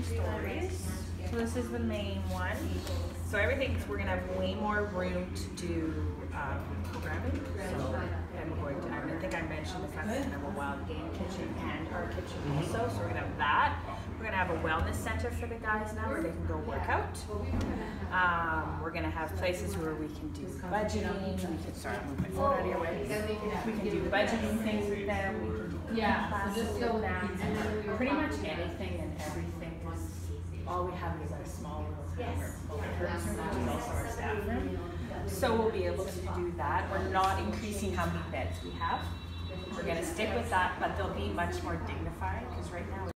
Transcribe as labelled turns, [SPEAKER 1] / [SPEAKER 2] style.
[SPEAKER 1] stories. So this is the main one. So we're gonna have way more room to do programming. So I think I mentioned the fact that we're gonna have a wild game kitchen and our kitchen also. So we're gonna have that. We're gonna have a wellness center for the guys now where they can go work out. We're gonna have places where we can do budgeting. We can start moving my phone out of your way. We can do budgeting things with them. We can do classes with them. And pretty much anything and everything. All we have is a small little which is also our staff room. So we'll be able to do that. We're not increasing how many beds we have. We're going to stick with that, but they'll be much more dignified because right now